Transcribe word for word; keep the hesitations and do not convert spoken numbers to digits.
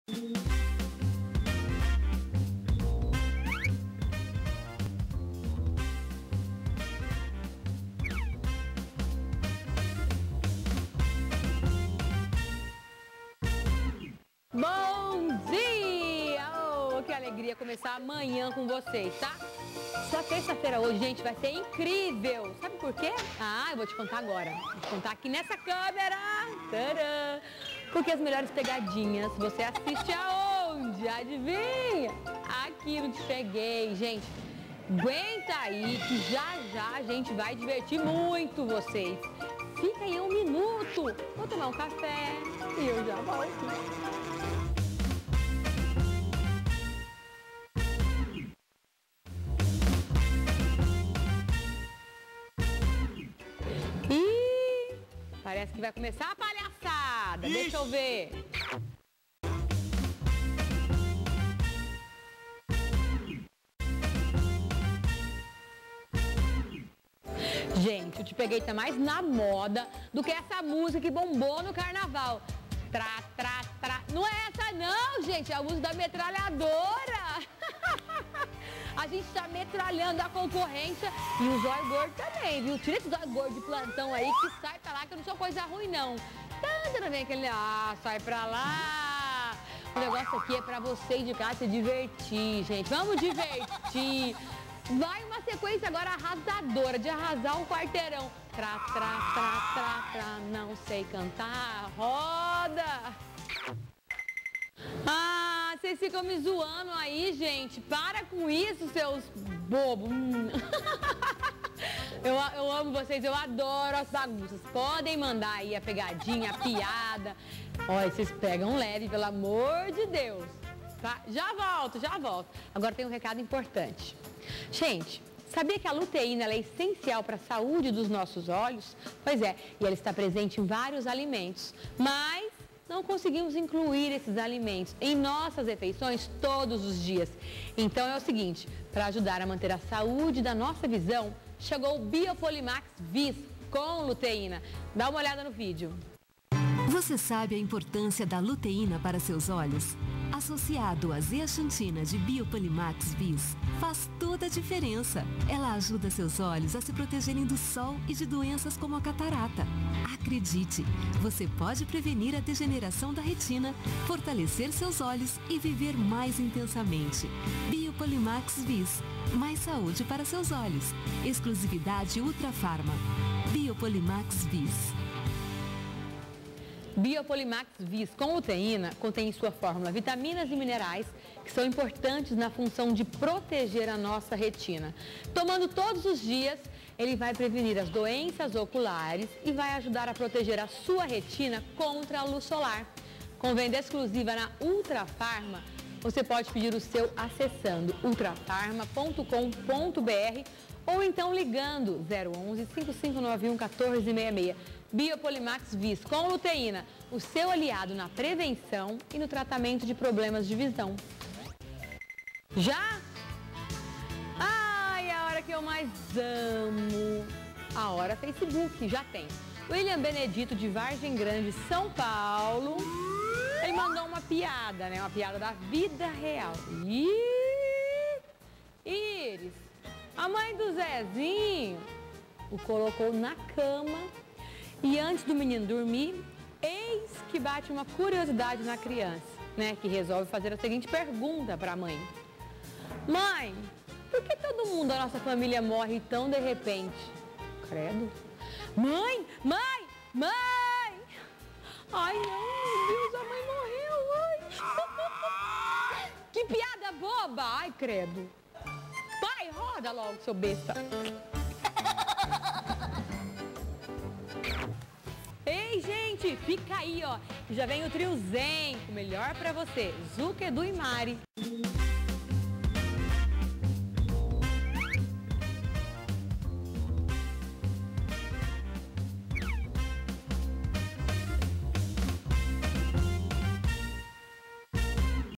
Bom dia! Oh, que alegria começar amanhã com vocês, tá? Só terça-feira hoje, gente, vai ser incrível! Sabe por quê? Ah, eu vou te contar agora. Vou te contar aqui nessa câmera. Tcharam! Porque as melhores pegadinhas você assiste aonde? Adivinha? Aqui no Te Peguei, gente. Aguenta aí que já já a gente vai divertir muito vocês. Fica aí um minuto. Vou tomar um café e eu já volto. Parece que vai começar a palhaçada. Ixi. Deixa eu ver. Gente, eu Te Peguei tá mais na moda do que essa música que bombou no carnaval. Tra, tra, tra. Não é essa não, gente. É a música da metralhadora. A gente tá metralhando a concorrência e o zóio gordo também, viu? Tira esse zóio gordo de plantão aí que sai pra lá, que eu não sou coisa ruim, não. Tanto vem aquele, ah, sai pra lá. O negócio aqui é pra você de casa se divertir, gente. Vamos divertir. Vai uma sequência agora arrasadora, de arrasar um quarteirão. Tra, tra, tra, tra, tra, não sei cantar, roda. Ah, vocês ficam me zoando aí, gente. Para com isso, seus bobos. eu, eu amo vocês, eu adoro as bagunças. Podem mandar aí a pegadinha, a piada. Olha, vocês pegam leve, pelo amor de Deus. Tá? Já volto, já volto. Agora tem um recado importante. Gente, sabia que a luteína ela é essencial para a saúde dos nossos olhos? Pois é, e ela está presente em vários alimentos. Mas não conseguimos incluir esses alimentos em nossas refeições todos os dias. Então é o seguinte, para ajudar a manter a saúde da nossa visão, chegou o Biopolimax Vis com luteína. Dá uma olhada no vídeo. Você sabe a importância da luteína para seus olhos? Associado à zeaxantina de Biopolimax Vis, faz toda a diferença. Ela ajuda seus olhos a se protegerem do sol e de doenças como a catarata. Acredite, você pode prevenir a degeneração da retina, fortalecer seus olhos e viver mais intensamente. Biopolimax Vis, mais saúde para seus olhos. Exclusividade Ultra Farma. Biopolimax Vis. Biopolimax Vis com luteína contém em sua fórmula vitaminas e minerais que são importantes na função de proteger a nossa retina. Tomando todos os dias, ele vai prevenir as doenças oculares e vai ajudar a proteger a sua retina contra a luz solar. Com venda exclusiva na Ultra Farma, você pode pedir o seu acessando ultrafarma ponto com ponto br ou então ligando zero onze, cinco cinco nove um, um quatro seis seis. Biopolimax Vis com luteína, o seu aliado na prevenção e no tratamento de problemas de visão. Já? Ai, a hora que eu mais amo. A hora Facebook, já tem. William Benedito de Vargem Grande, São Paulo. Ele mandou uma piada, né? Uma piada da vida real. Ih, Iris, a mãe do Zezinho o colocou na cama e antes do menino dormir, eis que bate uma curiosidade na criança, né? Que resolve fazer a seguinte pergunta para a mãe. Mãe, por que todo mundo da nossa família morre tão de repente? Credo. Mãe, mãe, mãe! Ai, não, meu Deus, a mãe morreu, ai! Que piada boba! Ai, credo. Vai, roda logo, seu besta. Ei, gente, fica aí, ó. Já vem o trio Zen, o melhor pra você. Zuca, Edu e Mari.